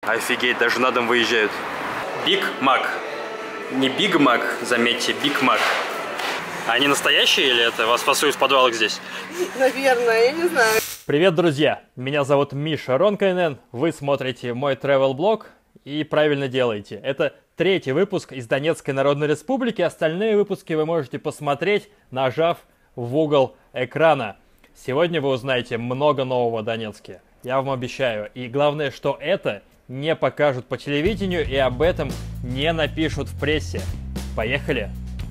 Офигеть, даже на дом выезжают. Биг Мак. Не Биг Мак, заметьте, Биг Мак. Они настоящие или это вас фасуют в подвалах здесь? Наверное, я не знаю. Привет, друзья! Меня зовут Миша Ронкайнен. Вы смотрите мой travel-блог и правильно делаете. Это третий выпуск из Донецкой Народной Республики. Остальные выпуски вы можете посмотреть, нажав в угол экрана. Сегодня вы узнаете много нового о Донецке. Я вам обещаю. И главное, что это не покажут по телевидению и об этом не напишут в прессе. Поехали!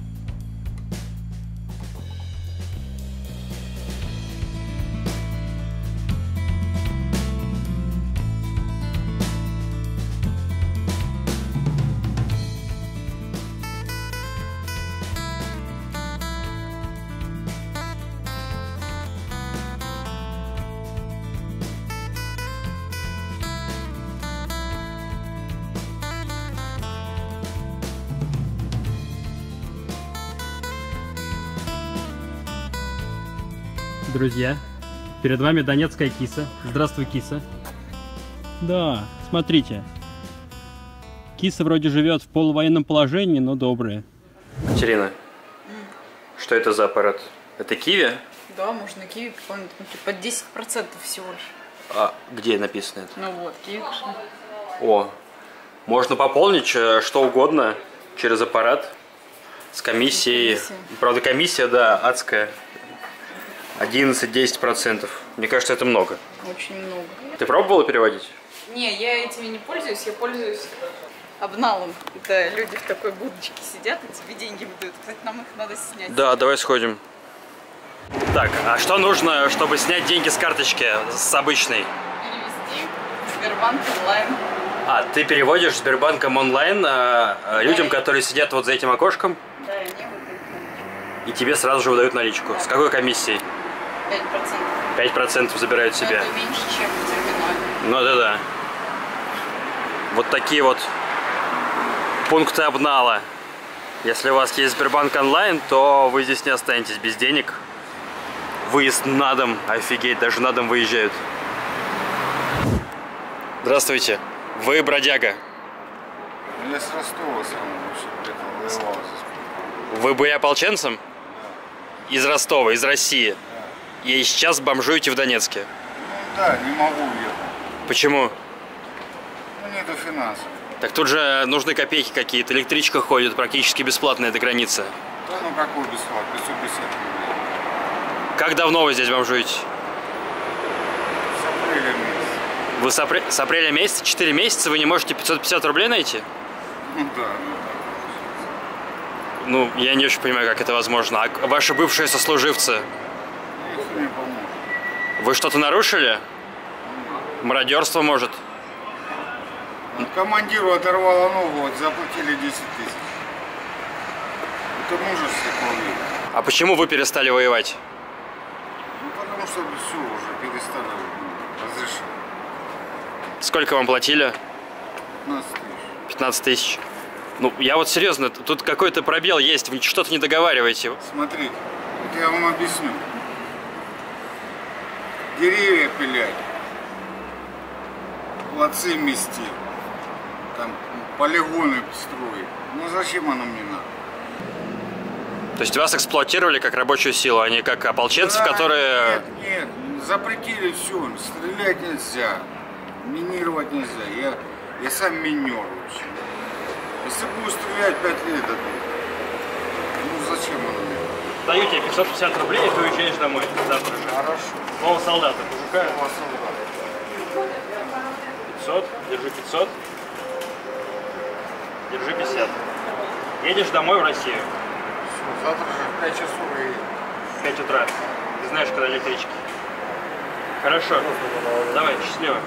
Друзья, перед вами донецкая киса. Здравствуй, киса. Да, смотрите. Киса вроде живет в полувоенном положении, но добрая. Катерина, что это за аппарат? Это киви? Да, можно киви какой-нибудь, под 10% всего лишь. А где написано это? Ну вот, киви. О, можно пополнить что угодно через аппарат с комиссией. Правда, комиссия, да, адская. 11-10%. Мне кажется, это много. Очень много. Ты пробовала переводить? Не, я этими не пользуюсь, я пользуюсь обналом. Это люди в такой будочке сидят и тебе деньги выдают. Кстати, нам их надо снять. Да, давай сходим. Так, а что нужно, чтобы снять деньги с карточки, с обычной? Перевести в Сбербанк онлайн. А, ты переводишь Сбербанком онлайн людям, которые сидят вот за этим окошком? Да, и мне выдают. И тебе сразу же выдают наличку. С какой комиссией? 5%. 5% забирают себе. Это меньше, чем в терминале. Ну да-да. Вот такие вот пункты обнала. Если у вас есть Сбербанк онлайн, то вы здесь не останетесь без денег. Выезд на дом. Офигеть, даже на дом выезжают. Здравствуйте. Вы бродяга. Я с Ростова сам воевал здесь. Вы были ополченцем? Да. Из Ростова, из России. Да. И сейчас бомжуете в Донецке. Ну да, не могу уехать. Почему? Ну нету финансов. Так тут же нужны копейки какие-то. Электричка ходит практически бесплатно, эта граница. Да ну какой бесплатно? 550 рублей. Как давно вы здесь бомжуете? С апреля месяца. Вы с апреля месяца, 4 месяца, вы не можете 550 рублей найти? Ну да, ну так. Ну, я не очень понимаю, как это возможно. А ваши бывшие сослуживцы? Их не поможет. Вы что-то нарушили? Мародерство, может? Командиру оторвало ногу, вот заплатили 10 тысяч. Это мужество вполне. А почему вы перестали воевать? Ну потому что все уже перестали разрешать. Сколько вам платили? 15 тысяч. 15 тысяч. Ну, я вот серьезно, тут какой-то пробел есть, вы что-то не договариваете. Смотрите, вот я вам объясню. Деревья пилять, плацы мести, там полигоны строить. Ну зачем оно мне надо? То есть вас эксплуатировали как рабочую силу, а не как ополченцев, Да, которые... Нет, запретили все, стрелять нельзя, минировать нельзя. Я сам минер вообще. Если буду стрелять 5 лет, это... ну зачем оно мне? Даю тебе 550 рублей, и ты уезжаешь домой завтра же. Хорошо. Нового солдата, мужика. У вас солдат. 500, держи 500. Держи 50. Едешь домой в Россию. Все, завтра же в 5 часов и... 5 утра. Ты знаешь, когда электрички. Хорошо. Давай, счастливо.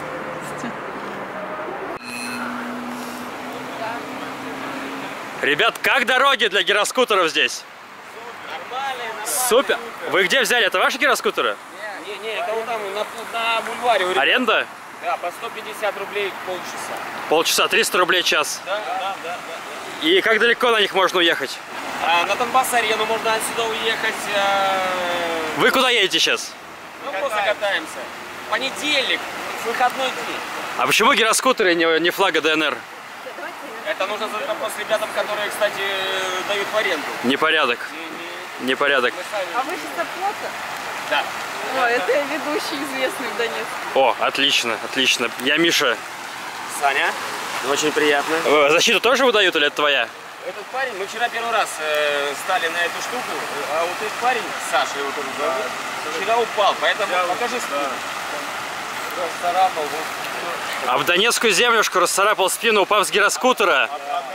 Ребят, как дороги для гироскутеров здесь? Нормально. Супер! Вы где взяли? Это ваши гироскутеры? Не, это вот там на бульваре. Аренда? Да, по 150 рублей полчаса. Полчаса, 300 рублей час. Да. И как далеко на них можно уехать? На Донбасс-арену можно отсюда уехать. Вы куда едете сейчас? Ну, просто катаемся. Понедельник, выходной день. А почему гироскутеры не флага ДНР? Это нужно задать вопрос ребятам, которые, кстати, дают в аренду. Непорядок. Непорядок. А вы сейчас оплата? Да. О, это ведущий известный в Донецке. О, отлично, отлично. Я Миша. Саня, очень приятно. Защиту тоже выдают или это твоя? Этот парень, мы вчера первый раз стали на эту штуку, а вот этот парень, Саша его тоже зовут, вчера упал, поэтому покажи спину. Расцарапал. А в Донецкую землюшку расцарапал спину, упав с гироскутера.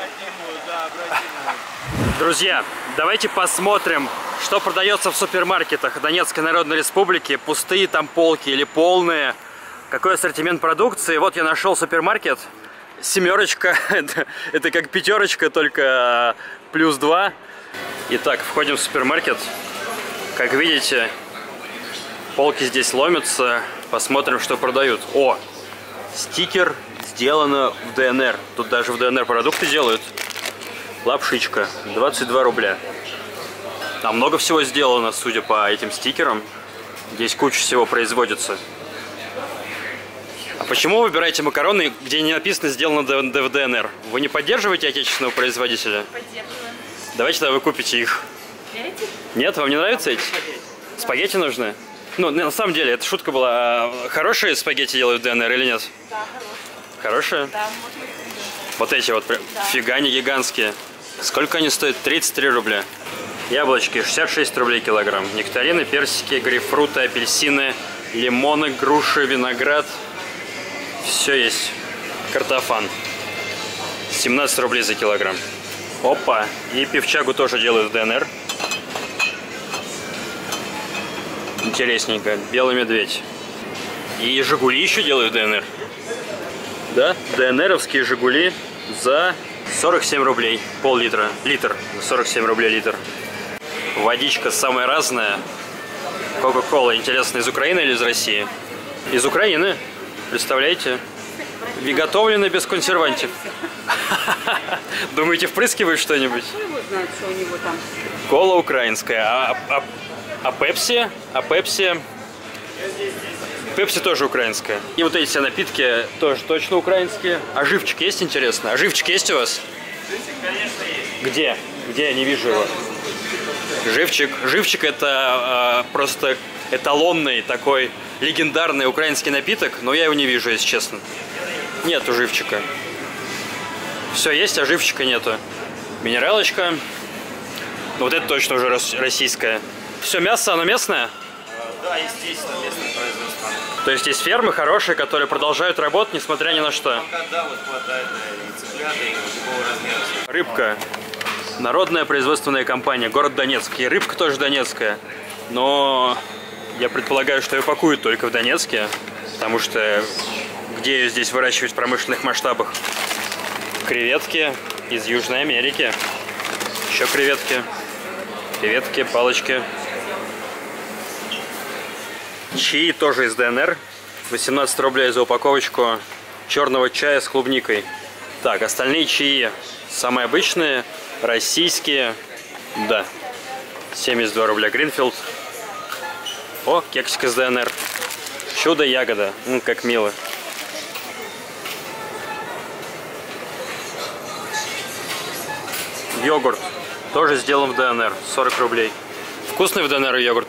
Друзья, давайте посмотрим, что продается в супермаркетах Донецкой Народной Республики. Пустые там полки или полные. Какой ассортимент продукции. Вот я нашел супермаркет. Семерочка. Это как пятерочка, только плюс 2. Итак, входим в супермаркет. Как видите, полки здесь ломятся. Посмотрим, что продают. О, стикер сделано в ДНР. Тут даже в ДНР продукты делают. Лапшичка, 22 рубля. Там много всего сделано, судя по этим стикерам. Здесь куча всего производится. А почему вы выбираете макароны, где не написано «сделано в ДНР»? Вы не поддерживаете отечественного производителя? Поддерживаем. Давайте тогда вы купите их. Эти? Нет, вам не нравятся эти? Спагетти нужны? Ну, на самом деле, это шутка была. Хорошие спагетти делают в ДНР или нет? Да, хорошие. Хорошие? Да, можно их. Вот эти вот, Да. фига не гигантские. Сколько они стоят? 33 рубля. Яблочки 66 рублей килограмм. Нектарины, персики, грейпфруты, апельсины, лимоны, груши, виноград. Все есть. Картофан. 17 рублей за килограмм. Опа. И пивчагу тоже делают в ДНР. Интересненько. Белый медведь. И жигули еще делают в ДНР. Да, ДНРовские жигули за 47 рублей. Пол-литра. Литр. 47 рублей литр. Водичка самая разная. Кока-кола, интересно, из Украины или из России? Из Украины. Представляете? Приготовлено без консервантов. Думаете, впрыскивают что-нибудь? Кто его знает, что у него там? Кола украинская. А пепси? А пепси? Пепси тоже украинская. И вот эти все напитки тоже точно украинские. А живчик есть, интересно? А живчик есть у вас? Конечно, есть. Где? Где? Я не вижу его. Живчик. Живчик это просто эталонный такой легендарный украинский напиток, но я его не вижу, если честно. Нету живчика. Все есть, а живчика нету. Минералочка. Вот это точно уже российская. Все мясо, оно местное? Да, естественно, местное производство. То есть есть фермы хорошие, которые продолжают работать, несмотря ни на что. Пока да, вот хватает и цыплят, и любого размера. Рыбка. Народная производственная компания. Город Донецк. И рыбка тоже донецкая. Но я предполагаю, что ее пакуют только в Донецке. Потому что где ее здесь выращивать в промышленных масштабах? Креветки из Южной Америки. Еще креветки. Креветки, палочки. Чаи тоже из ДНР. 18 рублей за упаковочку черного чая с клубникой. Так, остальные чаи самые обычные, российские. Да. 72 рубля Гринфилд. О, кексик из ДНР. Чудо-ягода. Как мило. Йогурт. Тоже сделан в ДНР. 40 рублей. Вкусный в ДНР йогурт?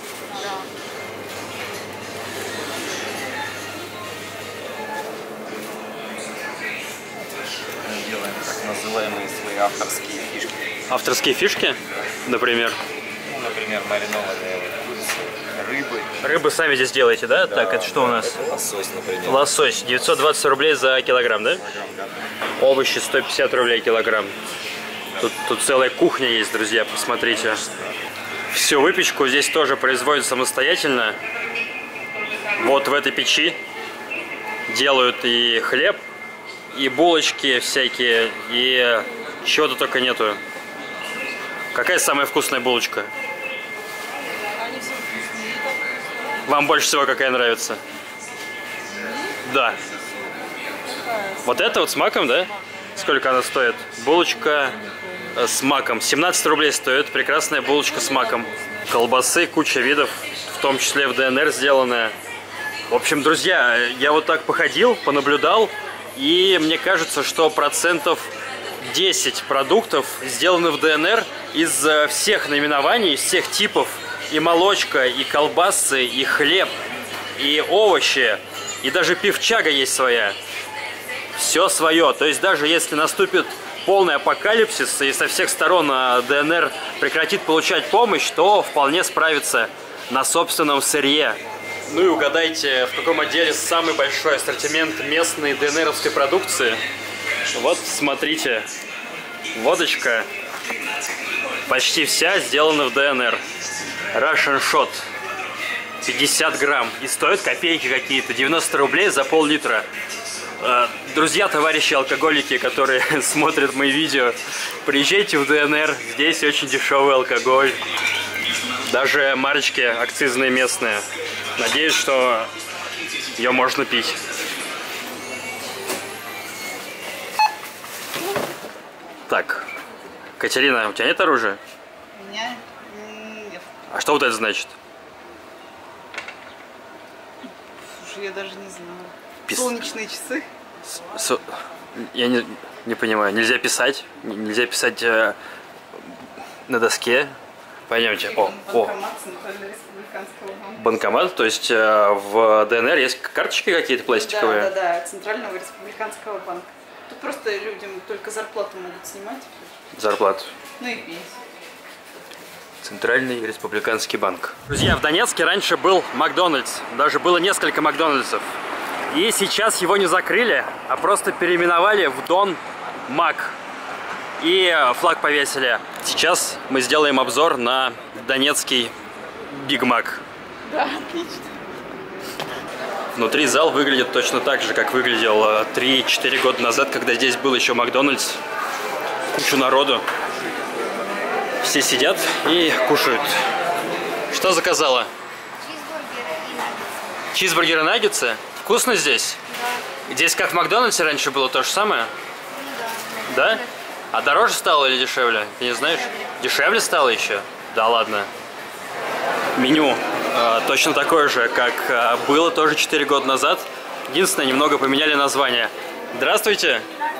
Делаем так называемые свои авторские фишки. Авторские фишки? Например? Ну, например, маринованные курицы, рыбы. Рыбы сами здесь делаете, да? Так, это что у нас? Это лосось, например. Лосось. 920 рублей за килограмм, да? Овощи 150 рублей килограмм. Тут целая кухня есть, друзья, посмотрите. Всю выпечку здесь тоже производят самостоятельно. Вот в этой печи делают и хлеб, и булочки всякие, и чего-то только нету. Какая самая вкусная булочка? Вам больше всего какая нравится? Да. Вот это вот с маком, да? Сколько она стоит? Булочка с маком. 17 рублей стоит. Прекрасная булочка с маком. Колбасы, куча видов, в том числе в ДНР сделанная. В общем, друзья, я вот так походил, понаблюдал, и мне кажется, что процентов 10 продуктов сделаны в ДНР из всех наименований, из всех типов. И молочка, и колбасы, и хлеб, и овощи, и даже пивчага есть своя. Все свое. То есть даже если наступит полный апокалипсис и со всех сторон ДНР прекратит получать помощь, то вполне справится на собственном сырье. Ну и угадайте, в каком отделе самый большой ассортимент местной ДНРовской продукции. Вот, смотрите, водочка почти вся сделана в ДНР. Russian Shot. 50 грамм. И стоит копейки какие-то. 90 рублей за пол-литра. Друзья, товарищи алкоголики, которые смотрят мои видео, приезжайте в ДНР. Здесь очень дешевый алкоголь. Даже марочки акцизные местные. Надеюсь, что ее можно пить. Так, Катерина, у тебя нет оружия? У меня нет. А что вот это значит? Слушай, я даже не знаю. Солнечные часы. Я не понимаю. Нельзя писать? Нельзя писать на доске? Пойдемте. Банкомат Центрально-Республиканского банка. Банкомат? То есть в ДНР есть карточки какие-то пластиковые? Да, Центрального Республиканского банка. Тут просто людям только зарплату могут снимать. Зарплату. Ну и пенсию. Центральный Республиканский банк. Друзья, в Донецке раньше был Макдональдс. Даже было несколько Макдональдсов. И сейчас его не закрыли, а просто переименовали в Дон Мак. И флаг повесили. Сейчас мы сделаем обзор на донецкий Биг Мак. Да, отлично. Внутри зал выглядит точно так же, как выглядел 3-4 года назад, когда здесь был еще Макдональдс. Кучу народу. Все сидят и кушают. Что заказала? Чизбургеры и наггетсы. Вкусно здесь? Да. Здесь как в Макдональдсе раньше было то же самое? Да. Да? А дороже стало или дешевле? Ты не знаешь? Дешевле стало еще? Да ладно. Меню точно такое же, как было тоже 4 года назад. Единственное, немного поменяли название. Здравствуйте!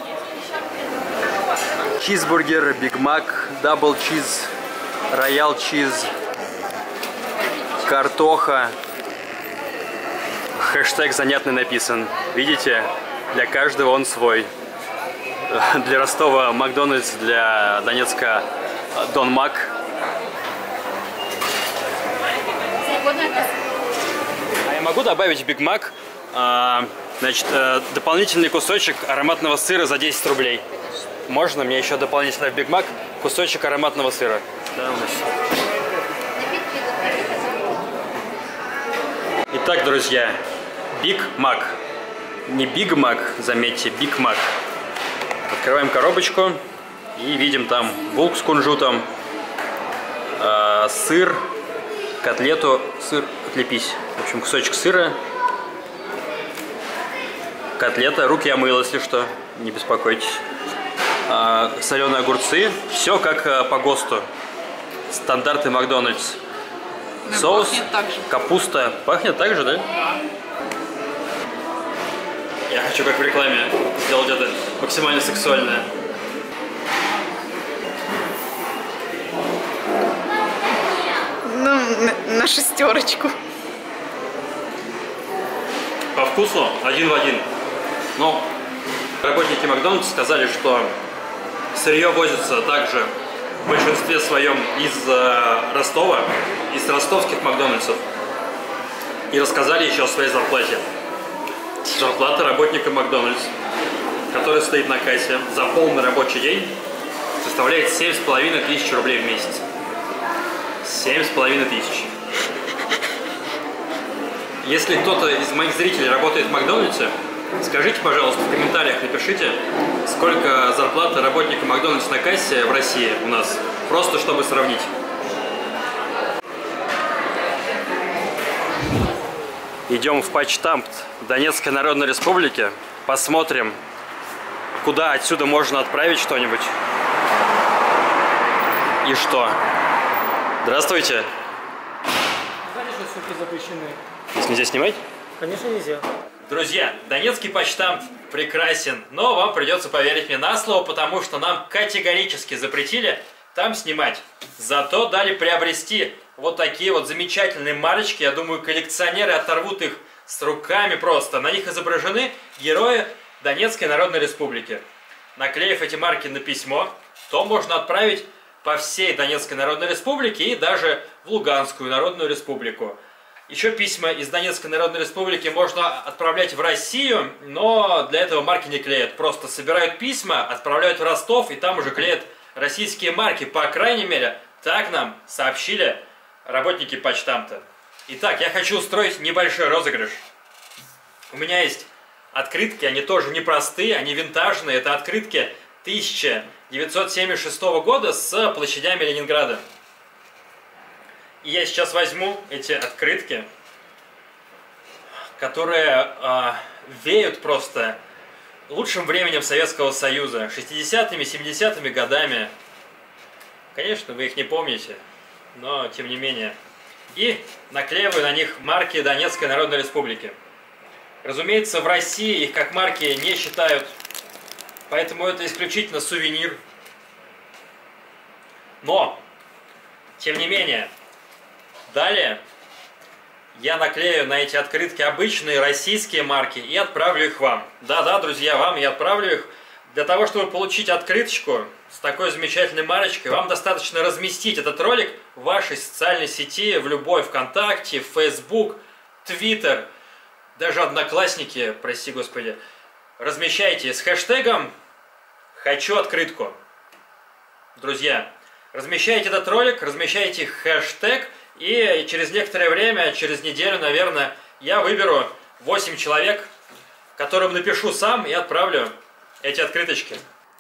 Чизбургер, Биг Мак, Дабл Чиз, Роял Чиз, картоха. Хэштег занятный написан. Видите? Для каждого он свой. Для Ростова Макдональдс, для Донецка Дон Мак. А я могу добавить в Биг Мак, значит, дополнительный кусочек ароматного сыра за 10 рублей? Можно мне еще дополнительно в Биг Мак кусочек ароматного сыра? Да, итак, друзья, Биг Мак. Не Биг Мак, заметьте, Биг Мак. Открываем коробочку и видим там булку с кунжутом, сыр, котлету, сыр, отлепись. В общем, кусочек сыра, котлета, руки я мыл, если что, не беспокойтесь. Соленые огурцы, все как по ГОСТу. Стандарты Макдональдс. Ну, соус, так же. капуста. Пахнет так же, да? Я хочу, как в рекламе, сделать это максимально сексуальное. Ну, на шестерочку. По вкусу один в один. Но работники Макдональдса сказали, что сырье возится также в большинстве своем из Ростова, из ростовских Макдональдсов. И рассказали еще о своей зарплате. Зарплата работника Макдональдс, который стоит на кассе за полный рабочий день, составляет 7500 рублей в месяц. 7500. Если кто-то из моих зрителей работает в Макдональдсе, скажите, пожалуйста, в комментариях напишите, сколько зарплата работника Макдональдса на кассе в России у нас, просто чтобы сравнить. Идем в почтамт Донецкой Народной Республики, посмотрим, куда отсюда можно отправить что-нибудь. И что? Здравствуйте. Знаете, что ссылки запрещены? Здесь нельзя снимать? Конечно, нельзя. Друзья, донецкий почтамт прекрасен, но вам придется поверить мне на слово, потому что нам категорически запретили там снимать. Зато дали приобрести вот такие вот замечательные марочки. Я думаю, коллекционеры оторвут их с руками просто. На них изображены герои Донецкой Народной Республики. Наклеив эти марки на письмо, то можно отправить по всей Донецкой Народной Республике и даже в Луганскую Народную Республику. Еще письма из Донецкой Народной Республики можно отправлять в Россию, но для этого марки не клеят. Просто собирают письма, отправляют в Ростов и там уже клеят российские марки. По крайней мере, так нам сообщили работники почтамта. Итак, я хочу устроить небольшой розыгрыш. У меня есть открытки, они тоже непростые, они винтажные. Это открытки 1976 года с площадями Ленинграда. И я сейчас возьму эти открытки, которые веют просто лучшим временем Советского Союза, 60-ми, 70-ми годами. Конечно, вы их не помните, но тем не менее. И наклеиваю на них марки Донецкой Народной Республики. Разумеется, в России их как марки не считают, поэтому это исключительно сувенир. Но, тем не менее, далее я наклею на эти открытки обычные российские марки и отправлю их вам. Да-да, друзья, вам я отправлю их. Для того, чтобы получить открыточку с такой замечательной марочкой, вам достаточно разместить этот ролик в вашей социальной сети, в любой ВКонтакте, в Facebook, Twitter, даже Одноклассники, прости господи. Размещайте с хэштегом «Хочу открытку». Друзья, размещайте этот ролик, размещайте хэштег, и через некоторое время, через неделю, наверное, я выберу 8 человек, которым напишу сам и отправлю эти открыточки.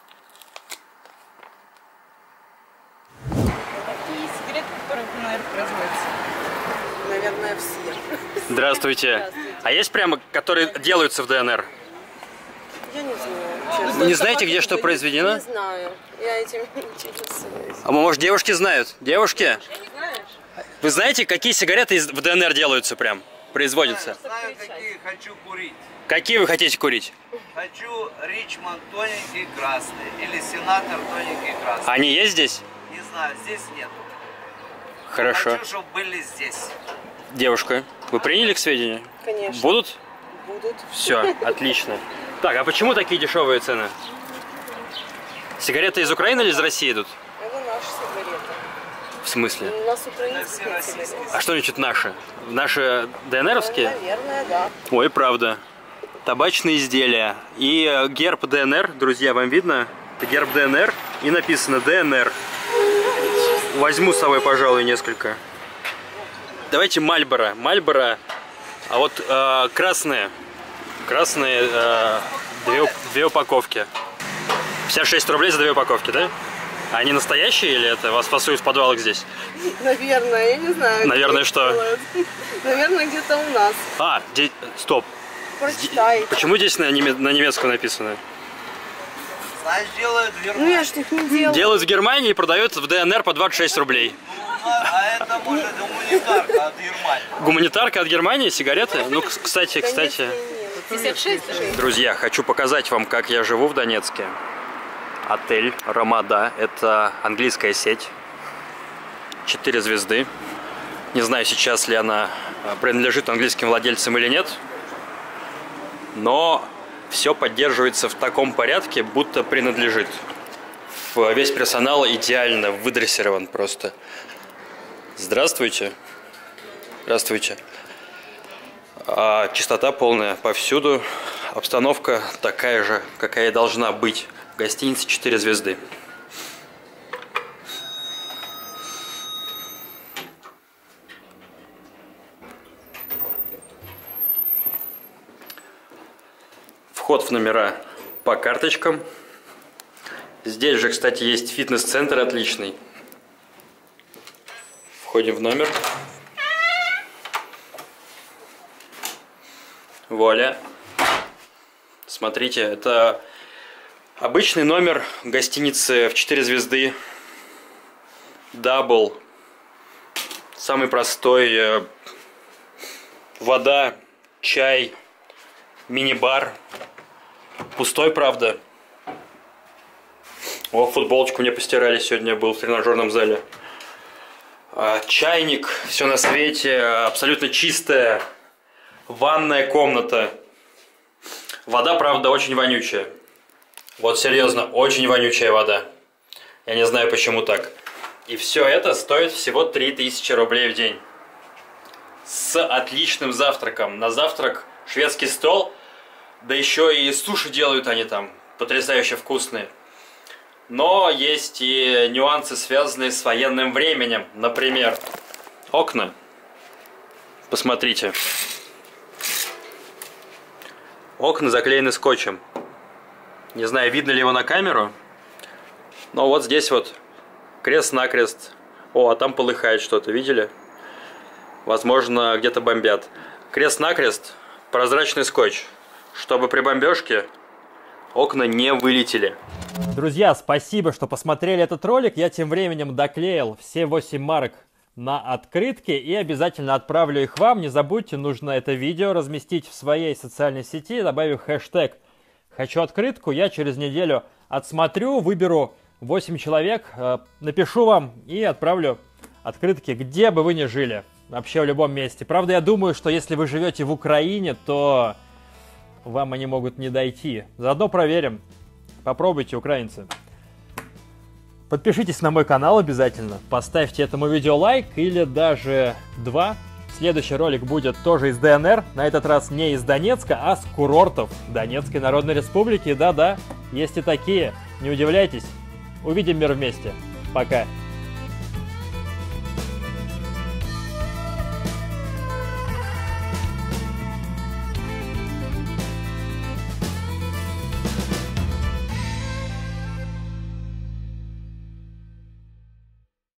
Какие сигареты, которые в ДНР производятся? Наверное, все. Здравствуйте. А есть прямо, которые делаются в ДНР? Я не знаю. Честно. Вы не знаете, где что произведено? Не знаю. Я этим не интересуюсь. А может, девушки знают? Девушки? Вы знаете, какие сигареты в ДНР делаются прям? Производятся? Знаю, какие хочу курить. Какие вы хотите курить? Хочу Ричмонд тоненький красный или Сенатор тоненький красный. Они есть здесь? Не знаю, здесь нету. Хорошо. Хочу, чтобы были здесь. Девушка, вы приняли к сведению? Конечно. Будут? Будут. Все, отлично. Так, а почему такие дешевые цены? Сигареты из Украины или из России идут? Это наши сигареты. В смысле? У нас украинские Это все сигареты. А что значит наши? Наши ДНРовские? Наверное, да. Ой, правда. Табачные изделия. И герб ДНР, друзья, вам видно? Это герб ДНР и написано ДНР. Возьму с собой, пожалуй, несколько. Давайте Мальборо. Мальборо, а вот красные. Красные две упаковки. 56 рублей за 2 упаковки, да? А они настоящие или это вас фасуют в подвалах здесь? Наверное, я не знаю. Наверное, где что? делают. Наверное, где-то у нас. А, стоп. Прочитай. Почему здесь на немецком написано? Знаешь, делают в Ну Германии. я ж их не делаю. Делают в Германии и продают в ДНР по 26 рублей. А это может гуманитарка от Германии. Гуманитарка от Германии, сигареты? Ну, кстати. 56? Друзья, хочу показать вам, как я живу в Донецке. Отель Рамада. Это английская сеть. 4 звезды. Не знаю, сейчас ли она принадлежит английским владельцам или нет. Но все поддерживается в таком порядке, будто принадлежит. Весь персонал идеально выдрессирован просто. Здравствуйте. Здравствуйте. Чистота полная повсюду. Обстановка такая же, какая и должна быть. В гостинице 4 звезды. Вход в номера по карточкам. Здесь же, кстати, есть фитнес-центр отличный. Входим в номер. Вуаля. Смотрите, это обычный номер гостиницы в 4 звезды. Дабл. Самый простой. Вода чай, мини-бар. Пустой, правда. О, футболочку мне постирали сегодня, был в тренажерном зале. Чайник, все на свете, абсолютно чистая. Ванная комната. Вода, правда, очень вонючая. Вот серьезно, очень вонючая вода. Я не знаю, почему так. И все это стоит всего 3000 рублей в день. С отличным завтраком. На завтрак шведский стол. Да еще и суши делают они там. Потрясающе вкусные. Но есть и нюансы, связанные с военным временем. Например, окна. Посмотрите. Окна заклеены скотчем. Не знаю, видно ли его на камеру. Но вот здесь вот крест-накрест. О, а там полыхает что-то, видели? Возможно, где-то бомбят. Крест-накрест, прозрачный скотч, чтобы при бомбежке окна не вылетели. Друзья, спасибо, что посмотрели этот ролик. Я тем временем доклеил все 8 марок на открытке и обязательно отправлю их вам. Не забудьте, нужно это видео разместить в своей социальной сети, добавив хэштег «Хочу открытку». Я через неделю отсмотрю, выберу 8 человек, напишу вам и отправлю открытки, где бы вы ни жили. Вообще в любом месте. Правда, я думаю, что если вы живете в Украине, то вам они могут не дойти. Заодно проверим. Попробуйте, украинцы. Подпишитесь на мой канал обязательно. Поставьте этому видео лайк или даже 2. Следующий ролик будет тоже из ДНР. На этот раз не из Донецка, а с курортов Донецкой Народной Республики. Да-да, есть и такие. Не удивляйтесь. Увидим мир вместе. Пока.